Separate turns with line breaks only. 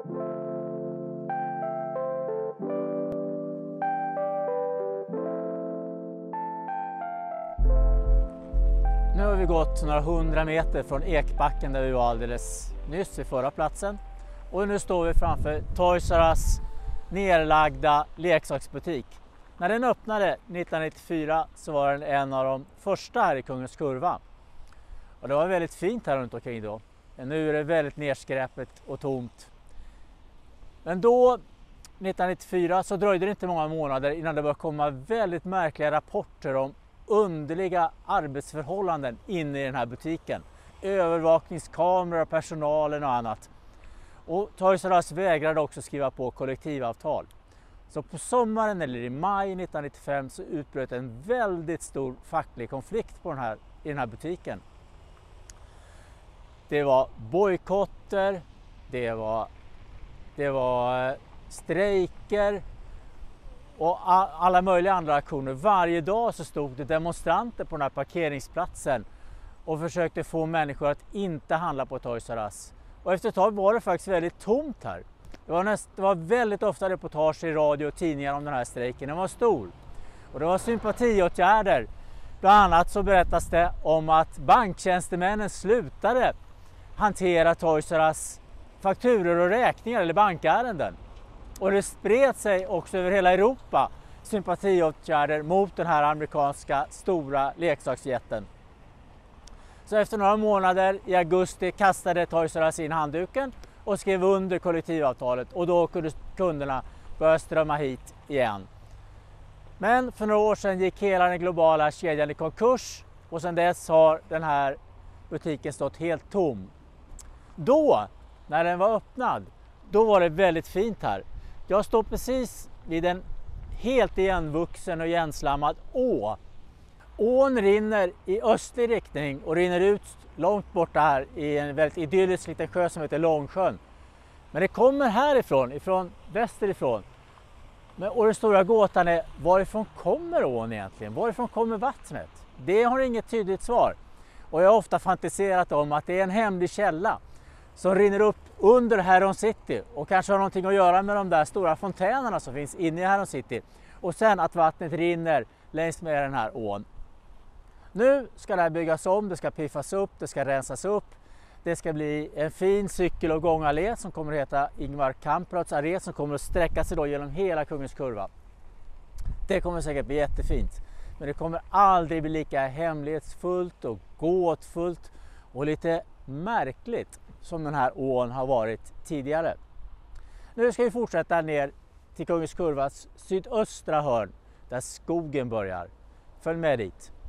Nu har vi gått några 100 meter från Ekbacken där vi var alldeles nyss vid förra platsen. Och nu står vi framför Toys R Us nerlagda leksaksbutik. När den öppnade 1994 så var den en av de första här i Kungens Kurva. Och det var väldigt fint här runt omkring då. Men nu är det väldigt nedskräpet och tomt. Men då, 1994, så dröjde det inte många månader innan det började komma väldigt märkliga rapporter om underliga arbetsförhållanden inne i den här butiken. Övervakningskameror, personalen och annat. Och Toys R Us vägrade också skriva på kollektivavtal. Så på sommaren eller i maj 1995 så utbröt en väldigt stor facklig konflikt i den här butiken. Det var bojkotter, det var strejker och alla möjliga andra aktioner. Varje dag så stod det demonstranter på den här parkeringsplatsen och försökte få människor att inte handla på Toys R Us. Och efter ett tag var det faktiskt väldigt tomt här. Det var väldigt ofta reportage i radio och tidningar om den här strejken. Den var stor. Och det var sympatiåtgärder. Bland annat så berättas det om att banktjänstemännen slutade hantera Toys R Us fakturor och räkningar eller bankärenden. Och det spred sig också över hela Europa sympatiåtgärder mot den här amerikanska stora leksaksjätten. Så efter några månader i augusti kastade Toys R Us in handduken och skrev under kollektivavtalet, och då kunde kunderna börja strömma hit igen. Men för några år sedan gick hela den globala kedjan i konkurs och sedan dess har den här butiken stått helt tom. Då, när den var öppnad, då var det väldigt fint här. Jag står precis vid en helt igenvuxen och igenslammad å. Ån rinner i östlig riktning och rinner ut långt borta här i en väldigt idyllisk liten sjö som heter Långsjön. Men det kommer härifrån, ifrån västerifrån. Och den stora gåtan är, varifrån kommer ån egentligen? Varifrån kommer vattnet? Det har inget tydligt svar. Och jag har ofta fantiserat om att det är en hemlig källa som rinner upp under Heron City och kanske har någonting att göra med de där stora fontänerna som finns inne i Heron City. Och sen att vattnet rinner längs med den här ån. Nu ska det här byggas om, det ska piffas upp, det ska rensas upp. Det ska bli en fin cykel- och gångallé som kommer att heta Ingvar Kamprads allé, som kommer att sträcka sig då genom hela Kungens Kurva. Det kommer säkert bli jättefint, men det kommer aldrig bli lika hemlighetsfullt och gåtfullt och lite märkligt som den här ån har varit tidigare. Nu ska vi fortsätta ner till Kungens Kurvas sydöstra hörn där skogen börjar. Följ med dit.